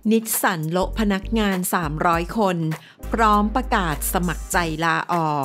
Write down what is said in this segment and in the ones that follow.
นิสสันโละพนักงาน300คนพร้อมประกาศสมัครใจลาออก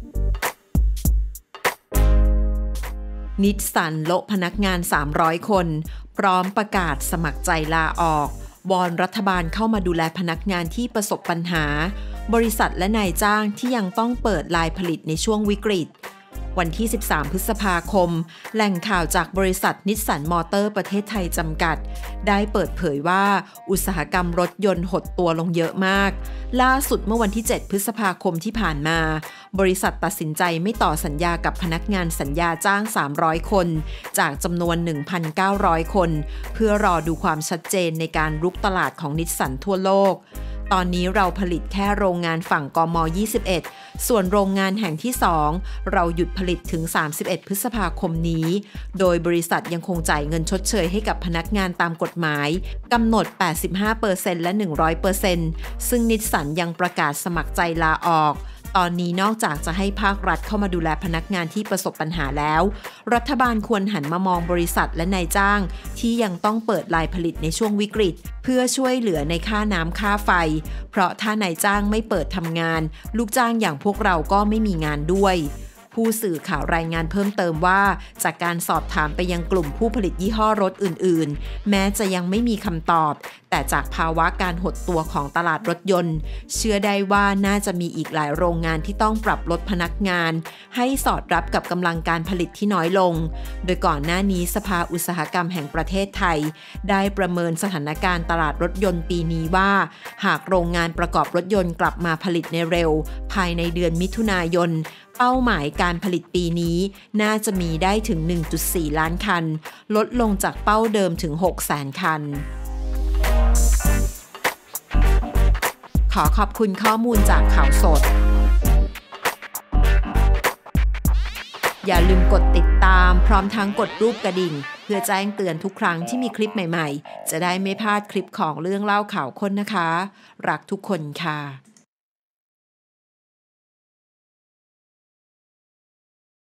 นิสสันโละพนักงาน300คนพร้อมประกาศสมัครใจลาออกวอนรัฐบาลเข้ามาดูแลพนักงานที่ประสบปัญหาบริษัทและนายจ้างที่ยังต้องเปิดไลน์ผลิตในช่วงวิกฤตวันที่13พฤษภาคมแหล่งข่าวจากบริษัทนิสสันมอเตอร์ประเทศไทยจำกัดได้เปิดเผยว่าอุตสาหกรรมรถยนต์หดตัวลงเยอะมากล่าสุดเมื่อวันที่7พฤษภาคมที่ผ่านมาบริษัทตัดสินใจไม่ต่อสัญญากับพนักงานสัญญาจ้าง300คนจากจำนวน 1,900 คนเพื่อรอดูความชัดเจนในการรุกตลาดของนิสสันทั่วโลกตอนนี้เราผลิตแค่โรงงานฝั่งกม21ส่วนโรงงานแห่งที่2เราหยุดผลิตถึง31พฤษภาคมนี้โดยบริษัทยังคงจ่ายเงินชดเชยให้กับพนักงานตามกฎหมายกำหนด 85% และ 100% ซึ่งนิสสันยังประกาศสมัครใจลาออกตอนนี้นอกจากจะให้ภาครัฐเข้ามาดูแลพนักงานที่ประสบปัญหาแล้วรัฐบาลควรหันมามองบริษัทและนายจ้างที่ยังต้องเปิดไลน์ผลิตในช่วงวิกฤตเพื่อช่วยเหลือในค่าน้ำค่าไฟเพราะถ้านายจ้างไม่เปิดทำงานลูกจ้างอย่างพวกเราก็ไม่มีงานด้วยผู้สื่อข่าวรายงานเพิ่มเติมว่าจากการสอบถามไปยังกลุ่มผู้ผลิตยี่ห้อรถอื่นๆแม้จะยังไม่มีคำตอบแต่จากภาวะการหดตัวของตลาดรถยนต์เชื่อได้ว่าน่าจะมีอีกหลายโรงงานที่ต้องปรับลดพนักงานให้สอดรับกับกำลังการผลิตที่น้อยลงโดยก่อนหน้านี้สภาอุตสาหกรรมแห่งประเทศไทยได้ประเมินสถานการณ์ตลาดรถยนต์ปีนี้ว่าหากโรงงานประกอบรถยนต์กลับมาผลิตในเร็วภายในเดือนมิถุนายนเป้าหมายการผลิตปีนี้น่าจะมีได้ถึง 1.4 ล้านคันลดลงจากเป้าเดิมถึง 600,000 คันขอขอบคุณข้อมูลจากข่าวสดอย่าลืมกดติดตามพร้อมทั้งกดรูปกระดิ่งเพื่อแจ้งเตือนทุกครั้งที่มีคลิปใหม่ๆจะได้ไม่พลาดคลิปของเรื่องเล่าข่าวค้นนะคะรักทุกคนค่ะ